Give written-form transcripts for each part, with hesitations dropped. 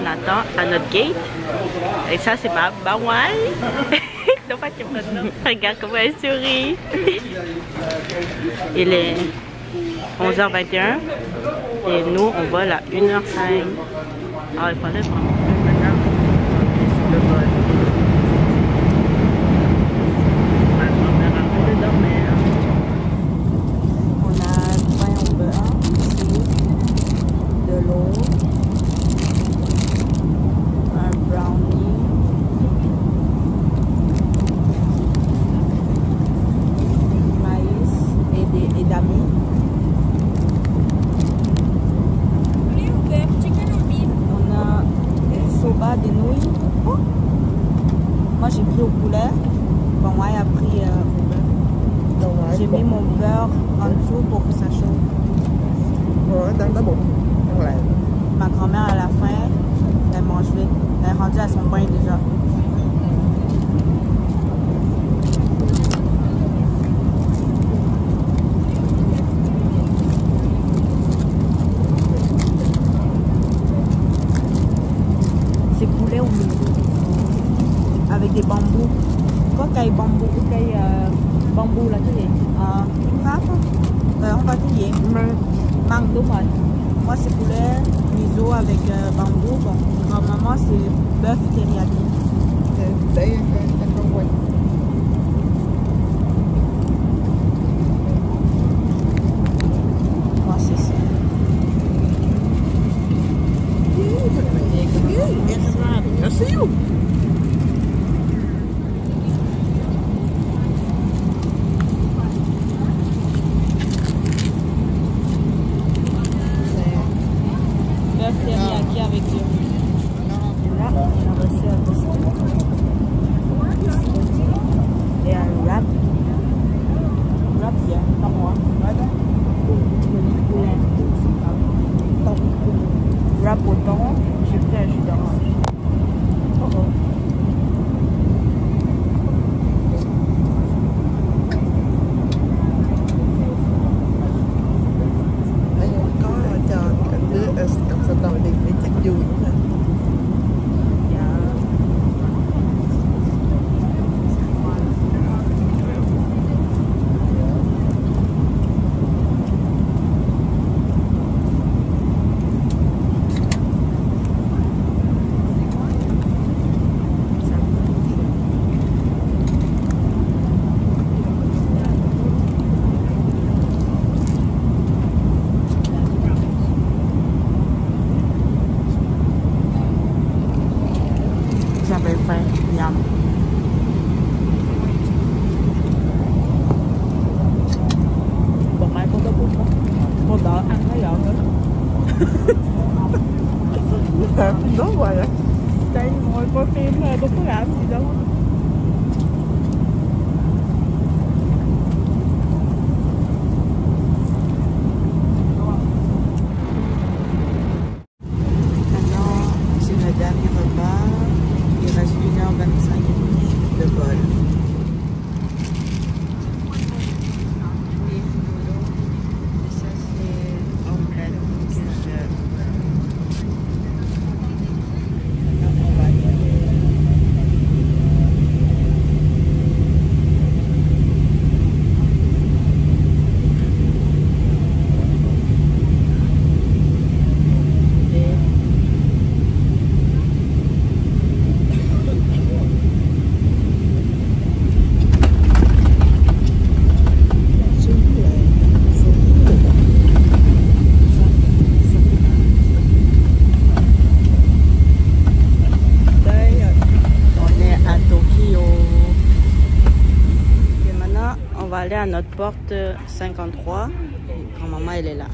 attend à notre gate. Et ça, c'est ma bawal. Regarde comment elle sourit. Il est 11h21 et nous, on vole à 1h05. Ah, il faudrait prendre maintenant le vol. Ma grand-mère a envie de dormir. On a du pain au beurre ici, de l'eau, un brownie, maïs et d'amis. On a du soba, des nouilles. Oh. Moi j'ai pris au poulet. Bon, ouais, a pris au beurre. J'ai mis mon beurre en dessous pour que ça chauffe. Ouais, dans le bon. Ouais. Ma grand-mère à la fin, elle mange vite. Elle est rendue à son pain déjà. C'est poulet au miso. Avec des bambous. Quoi qu'il y ait bambou, qu'il y ait bambou là, tu sais. Pháp on va dire. Mang, đúng rồi. Moi c'est poulet miso avec bambou. Bon, grand-maman c'est bœuf teriyaki. Đấy anh không quay. Moi c'est ça. Merci. Bœuf teriyaki avec du riz. Et là, on a reçu un biscuit. Et un wrap. Wrap bien, non moi. Wrap au thon, j'ai pris un jus d'orange. Oh oh. Anh có cho cái đứa cầm sợi tàu đi để chắc vui nữa. J'avais faim, yum. Còn mai con có bún không? Con đỡ ăn thấy giỡn nữa. Đó hoài vậy. Đây ngồi coi phim thôi, đâu có làm gì đâu. Maintenant, c'est le dernier repas. Il reste 1h25 de vol. Et ça, c'est omelette que je... Maintenant, on va y aller. On va aller à notre porte 53. Grand-maman, elle est là.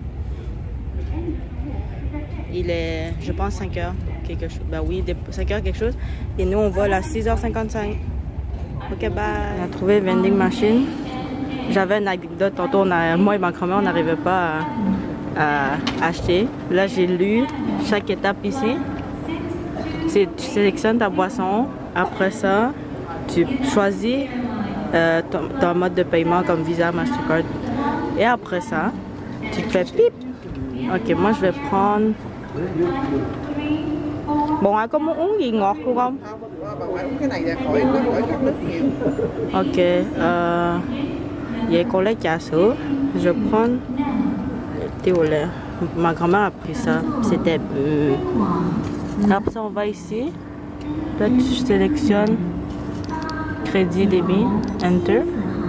Il est, je pense, 5 heures quelque chose. Ben oui, 5 heures quelque chose. Et nous, on vole à 6h55. Ok, bye. On a trouvé vending machine. J'avais une anecdote. Tantôt, moi et ma grand-mère, on n'arrivait pas à acheter. Là, j'ai lu chaque étape ici. Tu sélectionnes ta boisson. Après ça, tu choisis ton mode de paiement comme Visa, Mastercard. Et après ça, tu te fais pip. Ok, moi je vais prendre Bon, có muốn uống gì ngọt luôn không? Bà ngoại uống cái này là khỏi khát nước nhiều. Ok, vậy cô lấy trà sữa. Je prends thé au lait. Ma grand-mère a pris ça. C'était... Après ça, on va ici. Là, tu sélectionnes crédit débit, enter.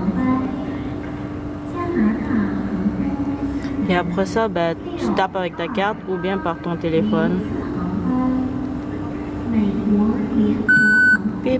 Et après ça, ben, tu tapes avec ta carte ou bien par ton téléphone. Pip.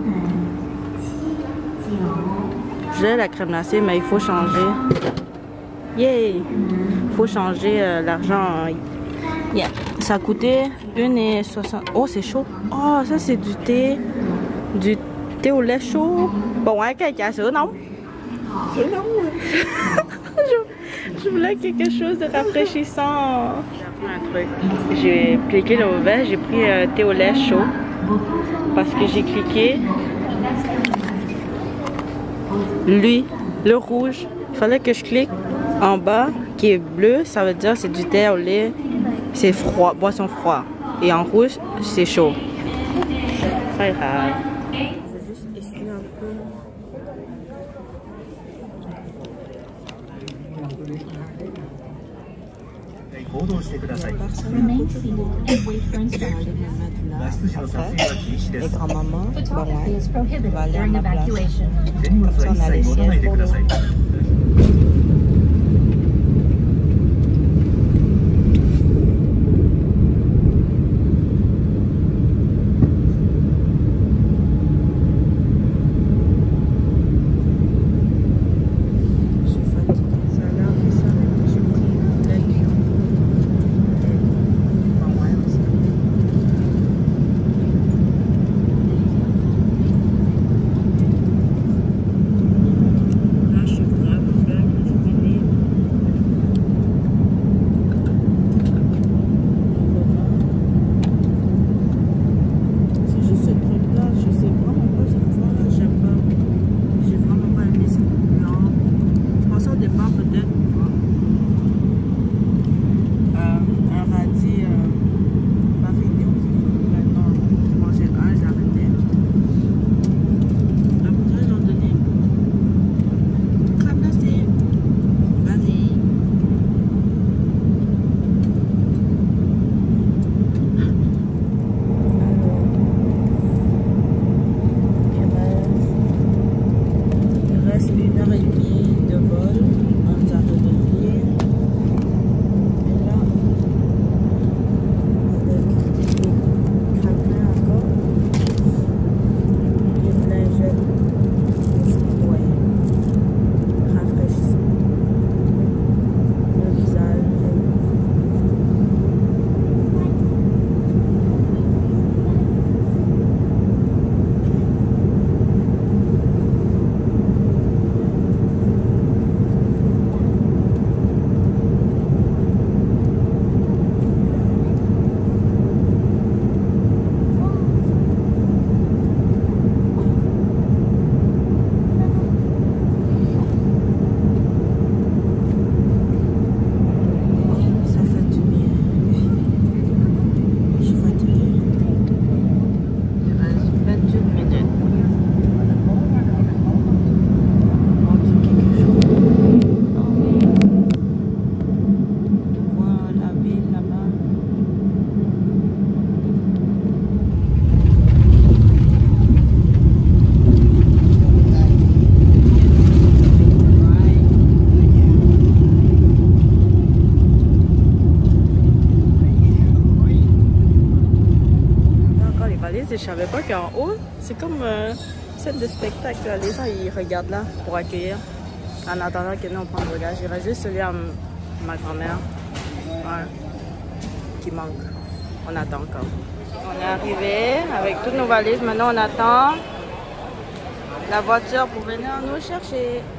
J'ai la crème glacée, mais il faut changer. Yay! Il faut changer l'argent. Yeah. Ça a coûté 1,60. Oh, c'est chaud. Oh, ça c'est du thé. Du thé au lait chaud. Bon, avec un trà sữa nóng. Sữa nóng rồi. Je voulais quelque chose de rafraîchissant. J'ai appris un truc. J'ai cliqué le mauvais, j'ai pris thé au lait chaud. Parce que j'ai cliqué lui, le rouge. Il fallait que je clique en bas qui est bleu, ça veut dire c'est du thé au lait, c'est froid, boisson froid. Et en rouge, c'est chaud. Très rare. Je vais juste essuyer un peu. Les grands-mamans, bon ouais, on va aller à ma place. Comme ça, on a les sièges pour nous. Je savais pas qu'en haut, c'est comme scène de spectacle. Les gens ils regardent là pour accueillir. En attendant que nous on prenne le regard. J'irai juste celui à ma grand-mère. Ouais. Qui manque. On attend encore. On est arrivé avec toutes nos valises. Maintenant on attend la voiture pour venir nous chercher.